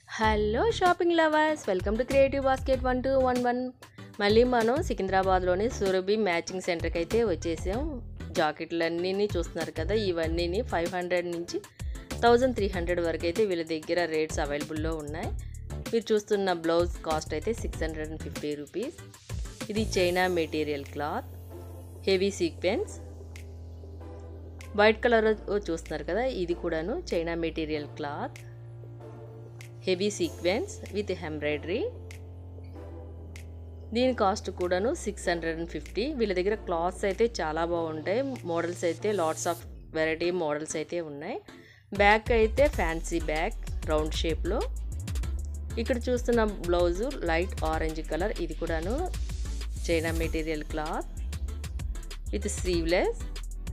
Hello shopping lovers, welcome to creative basket 1211. మళ్ళీ మనం సికింద్రాబాద్లోని surabhi matching సెంటర్కి అయితే వచ్చేసాం. జాకెట్లన్నీ చూస్తున్నారు కదా, ఇవన్నీ 500 నుంచి 1300 వరకు అయితే వీళ్ళ దగ్గర రేట్స్ అవైలబుల్లో ఉన్నాయి. మీరు చూస్తున్న బ్లౌజ్ కాస్ట్ అయితే 650 రూపీస్. ఇది China material cloth, heavy sequence, white colour చూస్తున్నారు కదా, ఇది కూడాను China material cloth, heavy sequence with embroidery. దీని కాస్ట్ కూడాను 650. వీళ్ళ దగ్గర క్లాత్స్ అయితే చాలా బాగుంటాయి. మోడల్స్ అయితే లాట్స్ ఆఫ్ వెరైటీ మోడల్స్ అయితే ఉన్నాయి. బ్యాక్ అయితే ఫ్యాన్సీ బ్యాక్ రౌండ్ షేప్లో. ఇక్కడ చూస్తున్న బ్లౌజు లైట్ ఆరెంజ్ కలర్, ఇది కూడాను China material cloth with sleeveless.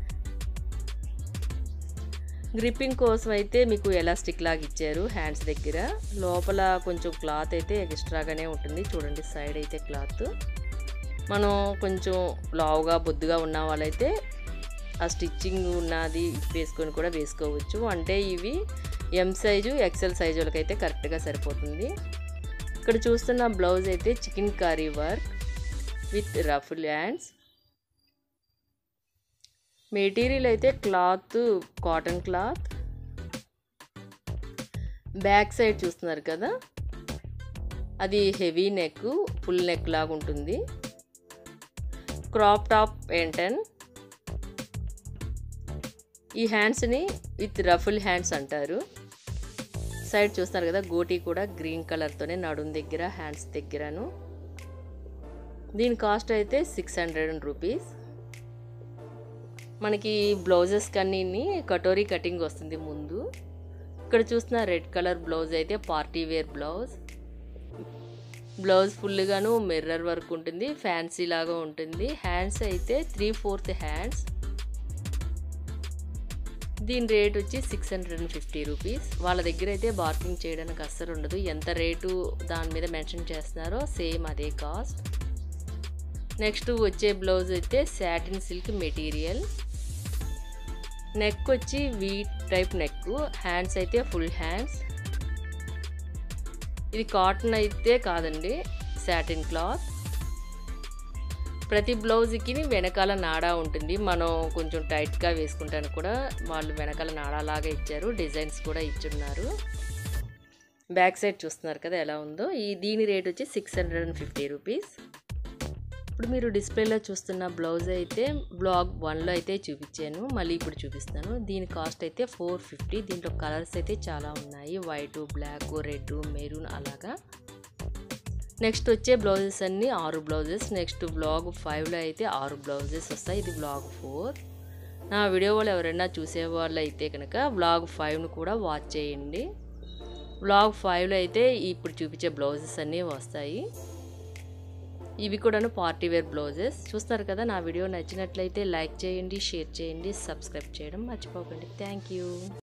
Gripping కోసం అయితే మీకు ఎలాస్టిక్ లాగా ఇచ్చారు హ్యాండ్స్ దగ్గర. లోపల కొంచెం క్లాత్ అయితే ఎక్స్ట్రాగానే ఉంటుంది. చూడండి, సైడ్ అయితే క్లాత్. మనం కొంచెం లావుగా బొద్దుగా ఉన్న వాళ్ళైతే ఆ స్టిచ్చింగ్ ఉన్నది వేసుకొని కూడా వేసుకోవచ్చు. అంటే ఇవి ఎం సైజు ఎక్సెల్ సైజు వాళ్ళకైతే కరెక్ట్గా సరిపోతుంది. ఇక్కడ చూస్తున్న బ్లౌజ్ అయితే chicken curry work with ruffle hands. Material అయితే cloth cotton cloth. Back side చూస్తున్నారు కదా, అది హెవీ నెక్, ఫుల్ నెక్ లాగా ఉంటుంది. క్రాప్ టాప్ పెయింటన్. ఈ హ్యాండ్స్ని విత్ రఫుల్ హ్యాండ్స్ అంటారు. సైడ్ చూస్తున్నారు కదా, గోటీ కూడా గ్రీన్ కలర్తోనే నడుం దగ్గర హ్యాండ్స్ దగ్గరను. దీని కాస్ట్ అయితే 600 రూపీస్. మనకి బ్లౌజెస్ కన్నీ కటోరీ కటింగ్ వస్తుంది ముందు. ఇక్కడ చూస్తున్న రెడ్ కలర్ బ్లౌజ్ అయితే పార్టీ వేర్ బ్లౌజ్. బ్లౌజ్ ఫుల్గాను మిర్రర్ వర్క్ ఉంటుంది, ఫ్యాన్సీ లాగా ఉంటుంది. హ్యాండ్స్ అయితే 3/4 హ్యాండ్స్. దీని రేట్ వచ్చి 650 రూపీస్. వాళ్ళ దగ్గర అయితే బార్గింగ్ చేయడానికి అస్సలు ఉండదు. ఎంత రేటు దాని మీద మెన్షన్ చేస్తున్నారో సేమ్ అదే కాస్ట్. నెక్స్ట్ వచ్చే బ్లౌజ్ అయితే సాటిన్ సిల్క్ మెటీరియల్. నెక్ వచ్చి వీ టైప్ నెక్, హ్యాండ్స్ అయితే ఫుల్ హ్యాండ్స్. ఇది కాటన్ అయితే కాదండి, సాటిన్ క్లాత్. ప్రతి బ్లౌజ్కి వెనకాల నాడా ఉంటుంది. మనం కొంచెం టైట్గా వేసుకుంటాను కూడా వాళ్ళు వెనకాల నాడాలాగా ఇచ్చారు. డిజైన్స్ కూడా ఇచ్చున్నారు. బ్యాక్ సైడ్ చూస్తున్నారు కదా ఎలా ఉందో. దీని రేట్ వచ్చి 650 రూపీస్. ఇప్పుడు మీరు డిస్ప్లేలో చూస్తున్న బ్లౌజ్ అయితే బ్లాగ్ 1లో అయితే చూపించాను, మళ్ళీ ఇప్పుడు చూపిస్తాను. దీని కాస్ట్ అయితే 450. దీంట్లో కలర్స్ అయితే చాలా ఉన్నాయి, వైట్, బ్లాక్, రెడ్, మెరూన్ అలాగా. నెక్స్ట్ వచ్చే బ్లౌజెస్ అన్నీ 6 బ్లౌజెస్. నెక్స్ట్ బ్లాగ్ 5లో అయితే 6 బ్లౌజెస్ వస్తాయి. ఇది బ్లాగ్ 4. నా వీడియో వాళ్ళు ఎవరైనా చూసేవాళ్ళు అయితే కనుక బ్లాగ్ 5ను కూడా వాచ్ చేయండి. బ్లాగ్ 5లో అయితే ఇప్పుడు చూపించే బ్లౌజెస్ అన్నీ వస్తాయి. ఇవి కూడాను పార్టీ వేర్ బ్లౌజెస్. చూస్తారు కదా, నా వీడియో నచ్చినట్లయితే లైక్ చేయండి, షేర్ చేయండి, సబ్స్క్రైబ్ చేయడం మర్చిపోకండి. Thank you.